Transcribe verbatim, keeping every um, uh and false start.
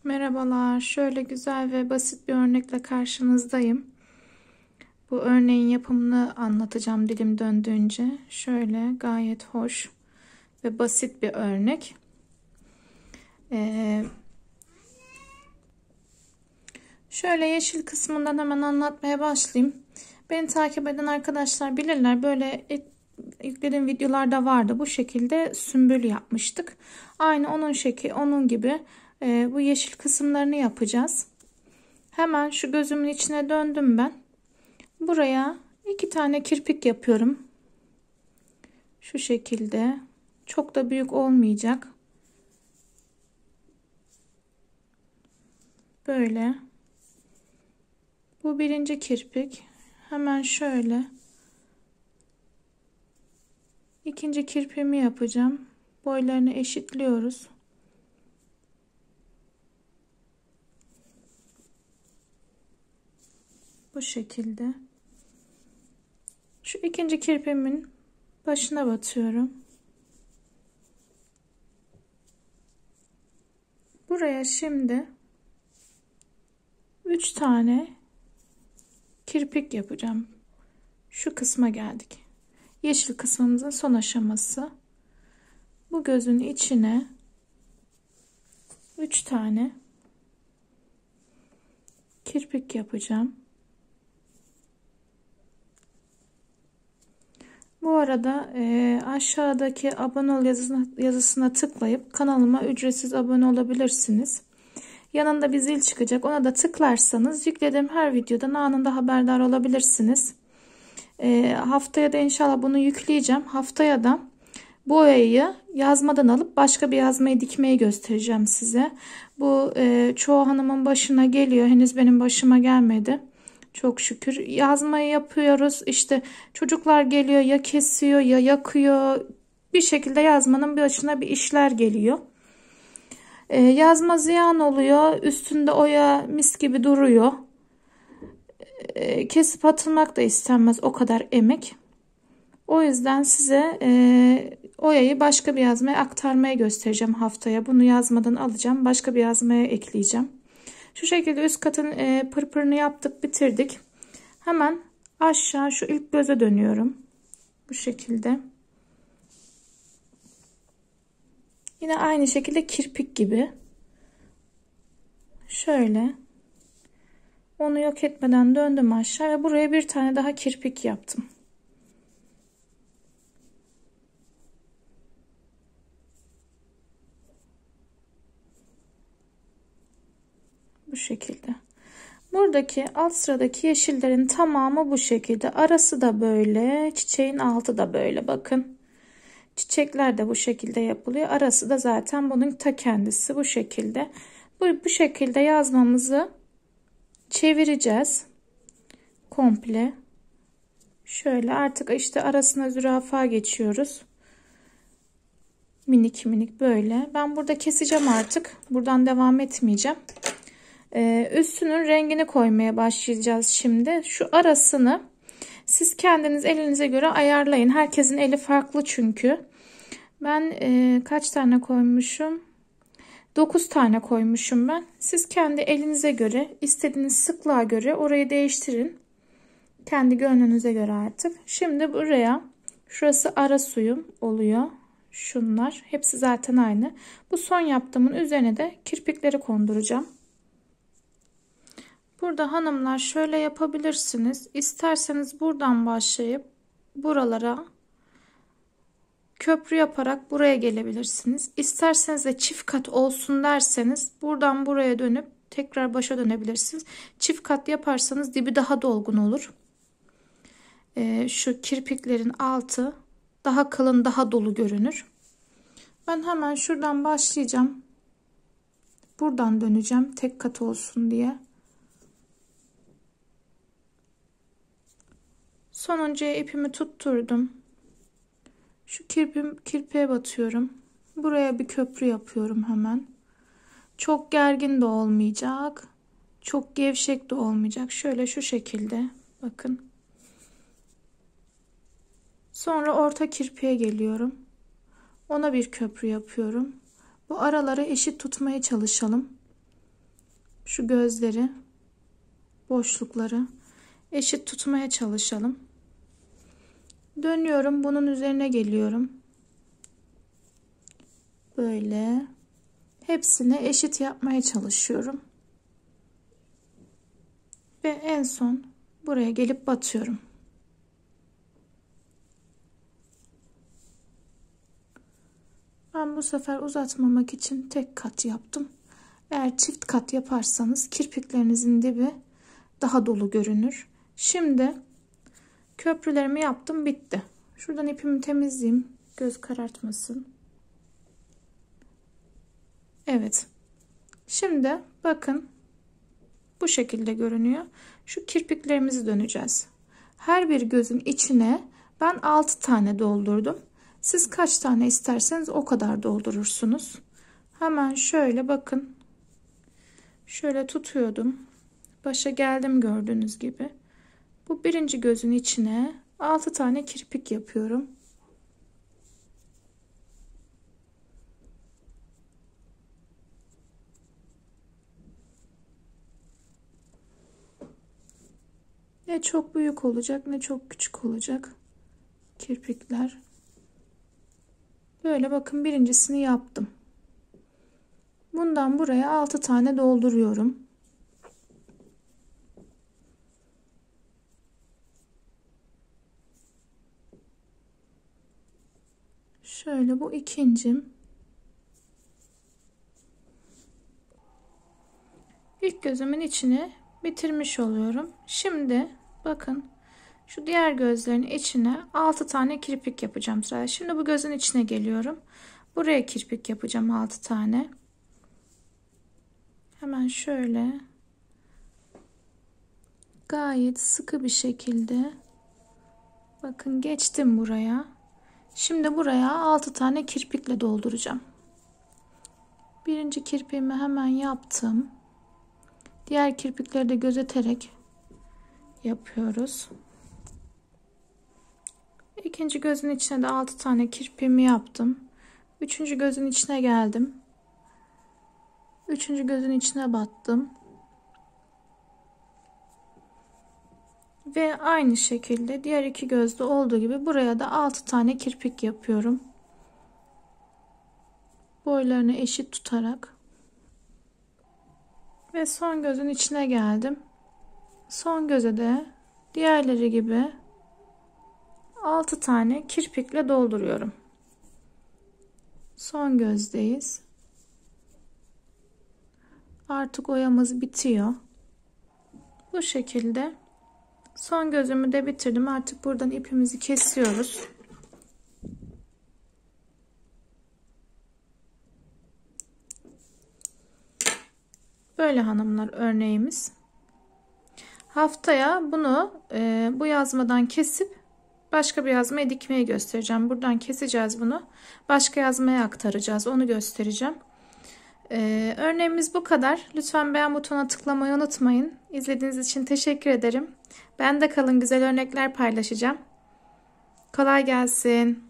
Merhabalar. Şöyle güzel ve basit bir örnekle karşınızdayım. Bu örneğin yapımını anlatacağım dilim döndüğünce. Şöyle gayet hoş ve basit bir örnek. Ee, şöyle yeşil kısmından hemen anlatmaya başlayayım. Beni takip eden arkadaşlar bilirler. Böyle yüklediğim videolarda vardı. Bu şekilde sümbül yapmıştık. Aynı onun şekli, onun gibi e, bu yeşil kısımlarını yapacağız. Hemen şu gözümün içine döndüm ben. Buraya iki tane kirpik yapıyorum. Şu şekilde. Çok da büyük olmayacak. Böyle. Bu birinci kirpik. Hemen şöyle. İkinci kirpiğimi yapacağım. Boylarını eşitliyoruz. Bu şekilde. Şu ikinci kirpiğimin başına batıyorum. Buraya şimdi üç tane kirpik yapacağım. Şu kısma geldik. Yeşil kısmımızın son aşaması. Bu gözün içine üç tane kirpik yapacağım. Bu arada e, aşağıdaki abone ol yazısına, yazısına tıklayıp kanalıma ücretsiz abone olabilirsiniz. Yanında bir zil çıkacak. Ona da tıklarsanız yüklediğim her videodan anında haberdar olabilirsiniz. E, haftaya da inşallah bunu yükleyeceğim. Haftaya da boyayı yazmadan alıp başka bir yazmayı dikmeyi göstereceğim size. Bu e, çoğu hanımın başına geliyor. Henüz benim başıma gelmedi. Çok şükür. Yazmayı yapıyoruz. İşte çocuklar geliyor, ya kesiyor ya yakıyor. Bir şekilde yazmanın başına bir işler geliyor. Ee, yazma ziyan oluyor. Üstünde oya mis gibi duruyor. Ee, kesip atılmak da istenmez. O kadar emek. O yüzden size e, oyayı başka bir yazmaya aktarmaya göstereceğim haftaya. Bunu yazmadan alacağım. Başka bir yazmaya ekleyeceğim. Şu şekilde üst katın e, pırpırını yaptık, bitirdik. Hemen aşağı şu ilk göze dönüyorum. Bu şekilde. Yine aynı şekilde kirpik gibi. Şöyle. Onu yok etmeden döndüm aşağı ve buraya bir tane daha kirpik yaptım. Bu şekilde. Buradaki alt sıradaki yeşillerin tamamı bu şekilde. Arası da böyle. Çiçeğin altı da böyle. Bakın. Çiçekler de bu şekilde yapılıyor. Arası da zaten bunun ta kendisi bu şekilde. Bu, bu şekilde yazmamızı çevireceğiz. Komple. Şöyle artık işte arasına zürafa geçiyoruz. Minik minik böyle. Ben burada keseceğim artık. Buradan devam etmeyeceğim. Ee, üstünün rengini koymaya başlayacağız şimdi. Şu arasını siz kendiniz elinize göre ayarlayın. Herkesin eli farklı çünkü. Ben e, kaç tane koymuşum? dokuz tane koymuşum ben. Siz kendi elinize göre, istediğiniz sıklığa göre orayı değiştirin. Kendi gönlünüze göre artık. Şimdi buraya, şurası ara suyum oluyor. Şunlar hepsi zaten aynı. Bu son yaptığımın üzerine de kirpikleri konduracağım. Burada hanımlar şöyle yapabilirsiniz. İsterseniz buradan başlayıp buralara köprü yaparak buraya gelebilirsiniz. İsterseniz de çift kat olsun derseniz buradan buraya dönüp tekrar başa dönebilirsiniz. Çift kat yaparsanız dibi daha dolgun olur. Ee, şu kirpiklerin altı daha kalın, daha dolu görünür. Ben hemen şuradan başlayacağım. Buradan döneceğim tek kat olsun diye. Sonuncuya ipimi tutturdum. Şu kirpim, kirpiğe batıyorum. Buraya bir köprü yapıyorum hemen. Çok gergin de olmayacak. Çok gevşek de olmayacak. Şöyle şu şekilde. Bakın. Sonra orta kirpiğe geliyorum. Ona bir köprü yapıyorum. Bu araları eşit tutmaya çalışalım. şu gözleri, boşlukları eşit tutmaya çalışalım. Dönüyorum, bunun üzerine geliyorum. Böyle hepsini eşit yapmaya çalışıyorum. Ve en son buraya gelip batıyorum. Ben bu sefer uzatmamak için tek kat yaptım. Eğer çift kat yaparsanız kirpiklerinizin dibi daha dolu görünür. Şimdi köprülerimi yaptım, bitti. Şuradan ipimi temizleyeyim, göz karartmasın. Evet. Şimdi bakın bu şekilde görünüyor. Şu kirpiklerimizi döneceğiz. Her bir gözün içine ben altı tane doldurdum. Siz kaç tane isterseniz o kadar doldurursunuz. Hemen şöyle bakın. Şöyle tutuyordum. Başa geldim gördüğünüz gibi. Bu birinci gözün içine altı tane kirpik yapıyorum. Ne çok büyük olacak ne çok küçük olacak kirpikler. Böyle bakın, birincisini yaptım. Bundan buraya altı tane dolduruyorum. Şöyle bu ikincim. İlk gözümün içini bitirmiş oluyorum. Şimdi bakın şu diğer gözlerin içine altı tane kirpik yapacağım sırayla. Şimdi bu gözün içine geliyorum. Buraya kirpik yapacağım altı tane. Hemen şöyle gayet sıkı bir şekilde bakın geçtim buraya. Şimdi buraya altı tane kirpikle dolduracağım. Birinci kirpiğimi hemen yaptım. Diğer kirpikleri de gözeterek yapıyoruz. İkinci gözün içine de altı tane kirpiğimi yaptım. Üçüncü gözün içine geldim. Üçüncü gözün içine battım. Ve aynı şekilde diğer iki gözde olduğu gibi buraya da altı tane kirpik yapıyorum. Boylarını eşit tutarak. Ve son gözün içine geldim. Son göze de diğerleri gibi altı tane kirpikle dolduruyorum. Son gözdeyiz. Artık oyamız bitiyor. Bu şekilde son gözümü de bitirdim. Artık buradan ipimizi kesiyoruz. Böyle hanımlar örneğimiz. Haftaya bunu e, bu yazmadan kesip başka bir yazmaya dikmeyi göstereceğim. Buradan keseceğiz bunu. Başka yazmaya aktaracağız. Onu göstereceğim. Ee, örneğimiz bu kadar. Lütfen beğen butonuna tıklamayı unutmayın. İzlediğiniz için teşekkür ederim. Ben de kalın, güzel örnekler paylaşacağım. Kolay gelsin.